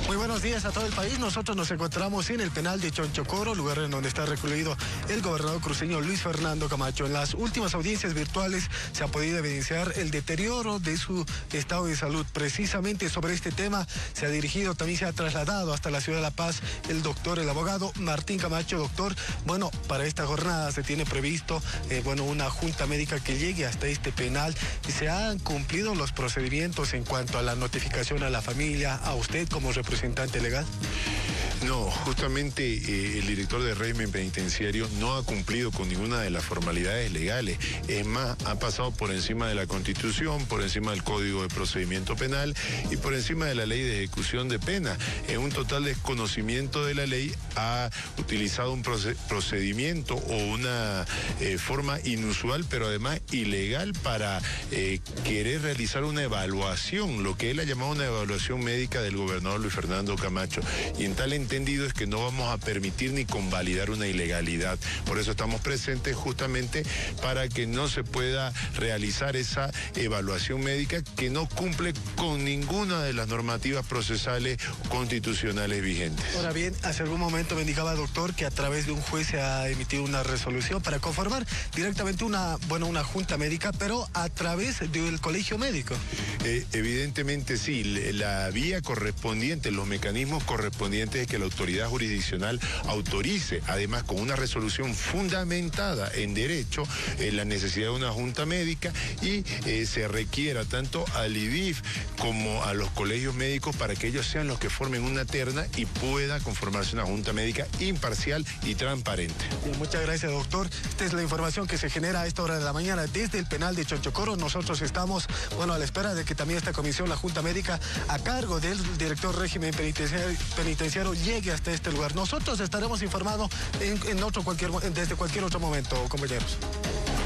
Muy buenos días a todo el país. Nosotros nos encontramos en el penal de Chonchocoro, lugar en donde está recluido el gobernador cruceño Luis Fernando Camacho. En las últimas audiencias virtuales se ha podido evidenciar el deterioro de su estado de salud. Precisamente sobre este tema se ha dirigido, también se ha trasladado hasta la ciudad de La Paz el abogado Martín Camacho. Doctor, bueno, para esta jornada se tiene previsto una junta médica que llegue hasta este penal. ¿Se han cumplido los procedimientos en cuanto a la notificación a la familia, a usted como representante legal? No, justamente el director de régimen penitenciario no ha cumplido con ninguna de las formalidades legales. Es más, ha pasado por encima de la Constitución, por encima del Código de Procedimiento Penal y por encima de la Ley de Ejecución de Pena. En un total desconocimiento de la ley, ha utilizado un procedimiento o una forma inusual, pero además ilegal, para querer realizar una evaluación, lo que él ha llamado una evaluación médica del gobernador Luis Fernando Camacho. Y en tal entendido es que no vamos a permitir ni convalidar una ilegalidad. Por eso estamos presentes, justamente para que no se pueda realizar esa evaluación médica que no cumple con ninguna de las normativas procesales constitucionales vigentes. Ahora bien, hace algún momento me indicaba, doctor, que a través de un juez se ha emitido una resolución para conformar directamente una junta médica, pero a través del colegio médico. Evidentemente sí, la vía correspondiente, los mecanismos correspondientes es que la autoridad jurisdiccional autorice, además con una resolución fundamentada en derecho, la necesidad de una junta médica, y se requiera tanto al IDIF como a los colegios médicos para que ellos sean los que formen una terna y pueda conformarse una junta médica imparcial y transparente. Bien, muchas gracias, doctor. Esta es la información que se genera a esta hora de la mañana desde el penal de Chonchocoro. Nosotros estamos, a la espera de que también esta comisión, la junta médica, a cargo del director régimen penitenciario, llegue hasta este lugar. Nosotros estaremos informados desde cualquier otro momento, compañeros.